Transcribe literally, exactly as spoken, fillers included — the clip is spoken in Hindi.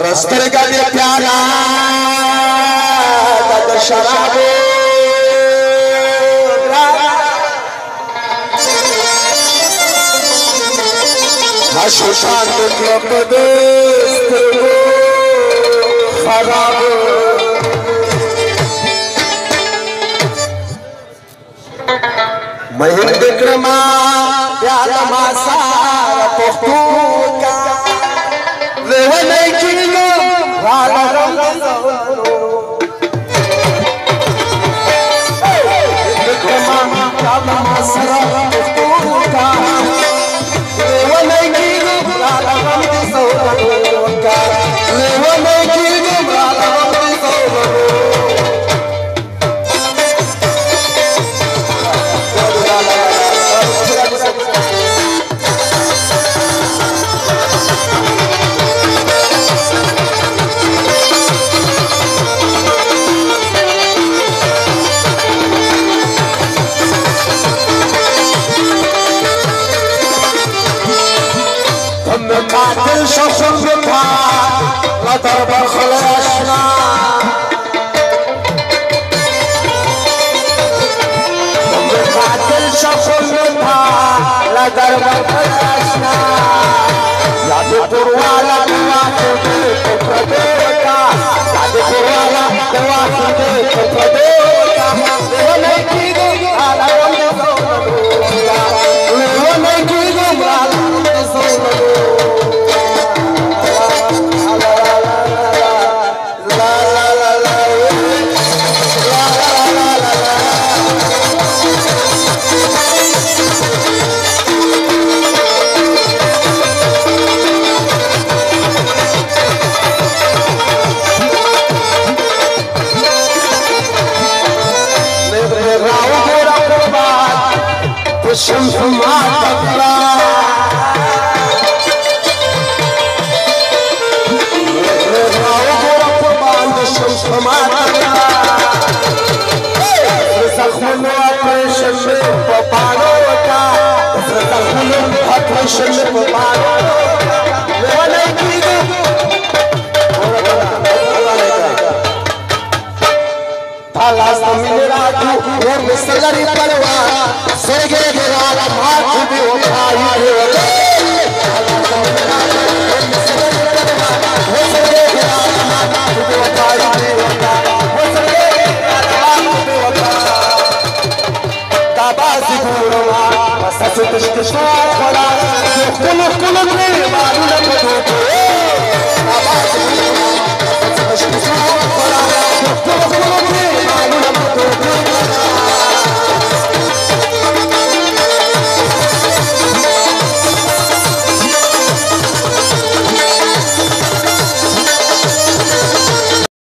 रस्तर का ये प्याला शराब शांत खराब महिंद विक्रमा प्याला मासा कातिल शफुल था लतर बखल आशना कातिल शफुल था लतर बखल आशना याद पुरवाला दवा दे प्रदेव का याद पुरवाला दवा दे प्रदेव का वो नहीं की गो आला रंग सोना वो नहीं की गो आला रंग सोना शम्स मातकला राव गोरा कुर्बान शम्स मातकला जख्म ऑपरेशन में पपानो का जख्म ऑपरेशन में पपानो वो नहीं की थाला समिल राजू वो मिसलरी परवा सरगे वाला माथ भी उठाई है वो सरगे वाला माथ भी उठाई है वो सरगे वाला माथ भी उठाई ताबाज़ गुरुवा सच तश्तशा खड़ा कुल कुल में मालूम है तो ताबाज़ गुरुवा सच तश्तशा